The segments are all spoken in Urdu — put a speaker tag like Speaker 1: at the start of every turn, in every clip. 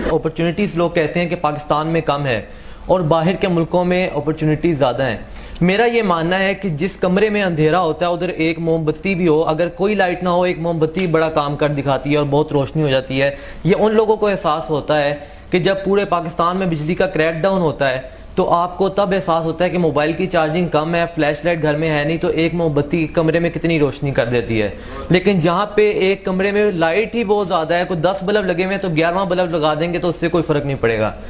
Speaker 1: اپرچونٹیز لوگ کہتے ہیں کہ پاکستان میں کم ہے اور باہر کے ملکوں میں اپرچونٹیز زیادہ ہیں. میرا یہ ماننا ہے کہ جس کمرے میں اندھیرا ہوتا ہے ادھر ایک موم بتی بھی ہو, اگر کوئی لائٹ نہ ہو ایک موم بتی بڑا کام کر دکھاتی ہے اور بہت روشنی ہو جاتی ہے. یہ ان لوگوں کو احساس ہوتا ہے کہ جب پورے پاکستان میں بجلی کا کریک ڈاؤن ہوتا ہے تو آپ کو تب احساس ہوتا ہے کہ موبائل کی چارجنگ کم ہے, فلیش لائٹ گھر میں ہے نہیں, تو ایک موم بتی کمرے میں کتنی روشنی کر دیتی ہے. لیکن جہاں پہ ایک کمرے میں لائٹ ہی بہت زیادہ ہے, کوئی 10 بلب لگے ہوئے ہیں تو 11واں بلب لگا دیں گے تو اس سے کوئی فرق نہیں پڑے گا.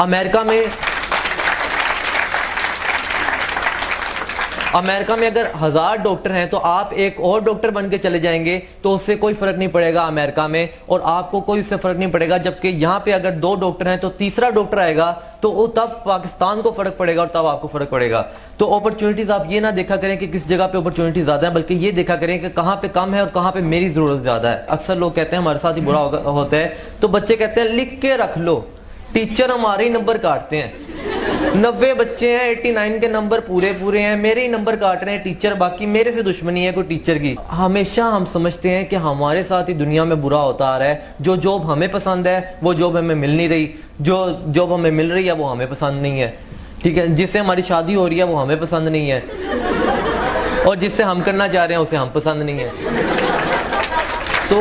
Speaker 1: امریکہ میں اگر 1000 ڈاکٹر ہیں تو آپ ایک اور ڈاکٹر بن کے چلے جائیں گے تو اس سے کوئی فرق نہیں پڑے گا امریکہ میں, اور آپ کو کوئی اس سے فرق نہیں پڑے گا. جبکہ یہاں پہ اگر 2 ڈاکٹر ہیں تو تیسرا ڈاکٹر آئے گا تو تب پاکستان کو فرق پڑے گا اور تب آپ کو فرق پڑے گا. تو اپرچونٹیز آپ یہ نہ دیکھا کریں کہ کس جگہ پہ اپرچونٹیز زیادہ ہیں, بلکہ یہ دیکھا کریں کہ کہاں پہ کم ہے اور کہاں پہ میری ضرورت زیادہ ہے. اکثر لوگ کہتے ہیں ہمارے ساتھ ہی برا ہوتا ہے, تو بچے کہتے ہیں لکھ کے رکھ لو, ٹیچر ہمارے ہی نمبر کاٹتے ہیں. 90 بچے ہیں, 89 کے نمبر پورے ہیں, میرے ہی نمبر کاٹ رہے ہیں ٹیچر, باقی میرے سے دشمنی ہے کوئی ٹیچر کی. ہمیشہ ہم سمجھتے ہیں کہ ہمارے ساتھ ہی دنیا میں برا ہوتا آ رہا ہے. جو جاب ہمیں پسند ہے وہ جاب ہمیں مل نہیں رہی, جو جاب ہمیں مل رہی ہے وہ ہمیں پسند نہیں ہے, ٹھیک ہے. جس سے ہماری شادی ہو رہی ہے وہ ہمیں پسند نہیں ہے, اور جس سے ہم کرنا چاہ رہے ہیں اسے ہم پسند نہیں ہے. تو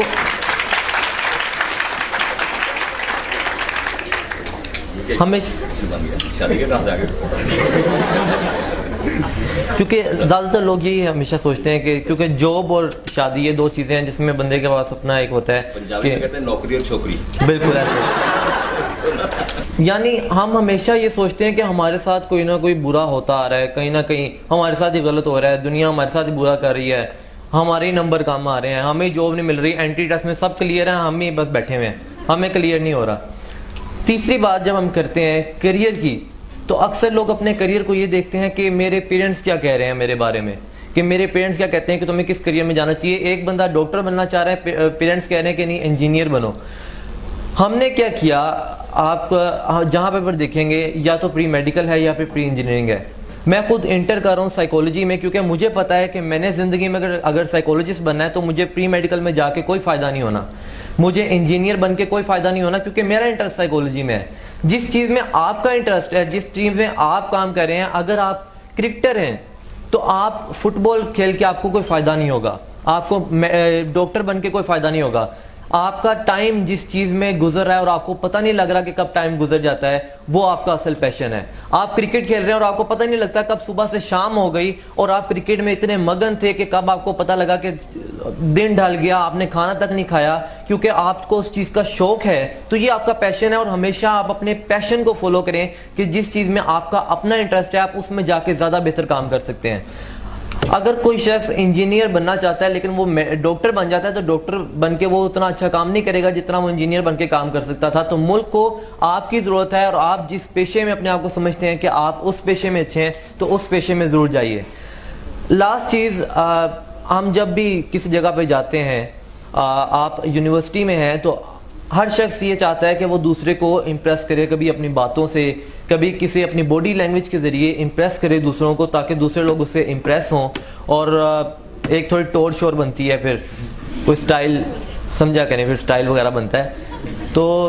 Speaker 1: کیونکہ زیادہ تر لوگ یہی ہمیشہ سوچتے ہیں کہ کیونکہ جاب اور شادی یہ 2 چیزیں ہیں جس میں بندے کے پاس اپنا ایک ہوتا ہے کہ
Speaker 2: نوکری اور چھوکری,
Speaker 1: بالکل ایسے. یعنی ہم ہمیشہ یہ سوچتے ہیں کہ ہمارے ساتھ کوئی نہ کوئی برا ہوتا آ رہا ہے, کہیں نہ کہیں ہمارے ساتھ ہی غلط ہو رہا ہے, دنیا ہمارے ساتھ ہی برا کر رہی ہے, ہمارے نمبر کم آ رہے ہیں, ہمیں جاب نہیں مل رہی, اینٹری ٹیسٹ میں سب کلیئر ہیں, ہم ہی بس بیٹھے ہوئے ہیں, ہمیں کلیئر نہیں ہو رہا. تیسری بات جب ہم کرتے ہیں کیریئر کی, تو اکثر لوگ اپنے کیریئر کو یہ دیکھتے ہیں کہ میرے پیرنٹس کیا کہہ رہے ہیں میرے بارے میں, کہ میرے پیرنٹس کیا کہتے ہیں کہ تمہیں کس کیریئر میں جانا چاہیے. ایک بندہ ڈاکٹر بننا چاہ رہا ہے, پیرنٹس کہہ رہے ہیں کہ نہیں انجینئر بنو. ہم نے کیا کیا, آپ جہاں پہ دیکھیں گے یا تو پری میڈیکل ہے یا پھر پری انجینئرنگ ہے. میں خود انٹر کر رہا ہوں سائیکالوجی میں, کیونکہ مجھے پتا ہے کہ میں نے زندگی میں اگر سائیکالوجسٹ بننا ہے تو مجھے پری میڈیکل میں جا کے کوئی فائدہ نہیں ہونا, مجھے انجینئر بن کے کوئی فائدہ نہیں ہونا, کیونکہ میرا انٹرسٹ سائیکالوجی میں ہے. جس چیز میں آپ کا انٹرسٹ ہے, جس ٹیم میں آپ کام کر رہے ہیں, اگر آپ کرکٹر ہیں تو آپ فٹ بال کھیل کے آپ کو کوئی فائدہ نہیں ہوگا, آپ کو ڈاکٹر بن کے کوئی فائدہ نہیں ہوگا. آپ کا ٹائم جس چیز میں گزر رہا ہے اور آپ کو پتہ نہیں لگ رہا کہ کب ٹائم گزر جاتا ہے, وہ آپ کا اصل پیشن ہے. آپ کرکٹ کھیل رہے ہیں اور آپ کو پتہ نہیں لگتا کب صبح سے شام ہو گئی, اور آپ کرکٹ میں اتنے مگن تھے کہ کب آپ کو پتہ لگا کہ دن ڈھل گیا, آپ نے کھانا تک نہیں کھایا, کیونکہ آپ کو اس چیز کا شوق ہے. تو یہ آپ کا پیشن ہے, اور ہمیشہ آپ اپنے پیشن کو فالو کریں کہ جس چیز میں آپ کا اپنا انٹرسٹ ہے آپ اس میں جا کے زیادہ بہتر کام کر سکتے ہیں. اگر کوئی شخص انجینئر بننا چاہتا ہے لیکن وہ ڈاکٹر بن جاتا ہے تو ڈاکٹر بن کے وہ اتنا اچھا کام نہیں کرے گا جتنا وہ انجینئر بن کے کام کر سکتا تھا. تو ملک کو آپ کی ضرورت ہے, اور آپ جس پیشے میں اپنے آپ کو سمجھتے ہیں کہ آپ اس پیشے میں اچھے ہیں تو اس پیشے میں ضرور جائیے. لاسٹ چیز, ہم جب بھی کسی جگہ پہ جاتے ہیں, آپ یونیورسٹی میں ہیں, تو ہر شخص یہ چاہتا ہے کہ وہ دوسرے کو امپریس کرے, کبھی اپنی باتوں سے, کبھی کسی اپنی باڈی لینگویج کے ذریعے امپریس کرے دوسروں کو, تاکہ دوسرے لوگ اس سے امپریس ہوں, اور ایک تھوڑی ٹور شور بنتی ہے, پھر کوئی سٹائل سمجھا کریں, پھر سٹائل وغیرہ بنتا ہے. تو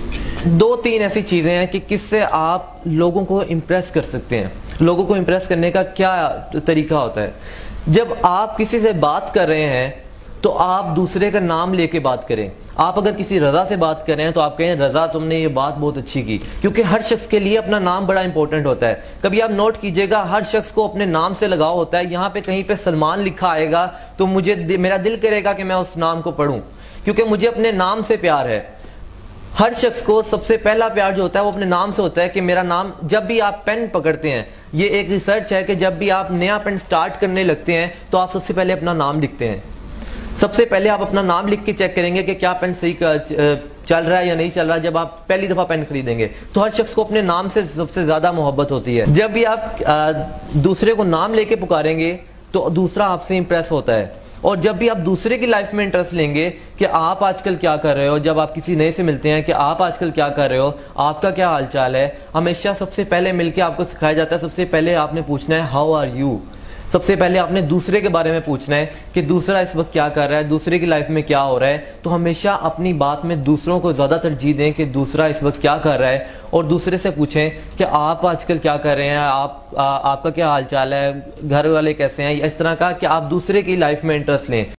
Speaker 1: 2-3 ایسی چیزیں ہیں کہ کس سے آپ لوگوں کو امپریس کر سکتے ہیں. لوگوں کو امپریس کرنے کا کیا طریقہ ہوتا ہے, جب آپ کسی سے بات کر رہے ہیں تو آپ دوسرے کا نام لے کے بات کریں. آپ اگر کسی رضا سے بات کر رہے ہیں تو آپ کہیں رضا تم نے یہ بات بہت اچھی کی, کیونکہ ہر شخص کے لیے اپنا نام بڑا امپورٹنٹ ہوتا ہے. کبھی آپ نوٹ کیجئے گا, ہر شخص کو اپنے نام سے لگاؤ ہوتا ہے. یہاں پہ کہیں پہ سلمان لکھا آئے گا تو میرا دل کرے گا کہ میں اس نام کو پڑھوں, کیونکہ مجھے اپنے نام سے پیار ہے. ہر شخص کو سب سے پہلا پیار جو ہوتا ہے وہ اپنے نام سے ہوتا ہے, کہ میرا نام. جب بھی آپ پین پکڑتے ہیں, یہ ایک ریسرچ ہے کہ جب بھی آپ نیا پین سٹارٹ کرنے لگتے ہیں تو آپ سب سے پہلے اپنا نام لکھتے ہیں. سب سے پہلے آپ اپنا نام لکھ کے چیک کریں گے کہ کیا پین صحیح چل رہا ہے یا نہیں چل رہا. جب آپ پہلی دفعہ پین خریدیں گے تو ہر شخص کو اپنے نام سے سب سے زیادہ محبت ہوتی ہے. جب بھی آپ دوسرے کو نام لے کے پکاریں گے تو دوسرا آپ سے امپریس ہوتا ہے, اور جب بھی آپ دوسرے کی لائف میں انٹرسٹ لیں گے کہ آپ آج کل کیا کر رہے ہو, جب آپ کسی نئے سے ملتے ہیں کہ آپ آج کل کیا کر رہے ہو, آپ کا کیا حال چال ہے, ہمیشہ سب سے پہلے مل کے آپ کو سکھایا جاتا ہے, سب سے پہلے آپ نے پوچھنا ہے ہاؤ آر یو. سب سے پہلے آپ نے دوسرے کے بارے میں پوچھنا ہے کہ دوسرا اس وقت کیا کر رہا ہے، دوسرے کی لائف میں کیا ہو رہا ہے. تو ہمیشہ اپنی بات میں دوسروں کو زیادہ ترجیح دیں کہ دوسرا اس وقت کیا کر رہا ہے، اور دوسرے سے پوچھیں کہ آپ آج کل کیا کر رہے ہیں، آپ کا کیا حال چال ہے، گھر والے کیسے ہیں. اس طرح کا کہ آپ دوسرے کی لائف میں انٹرسٹ لیں.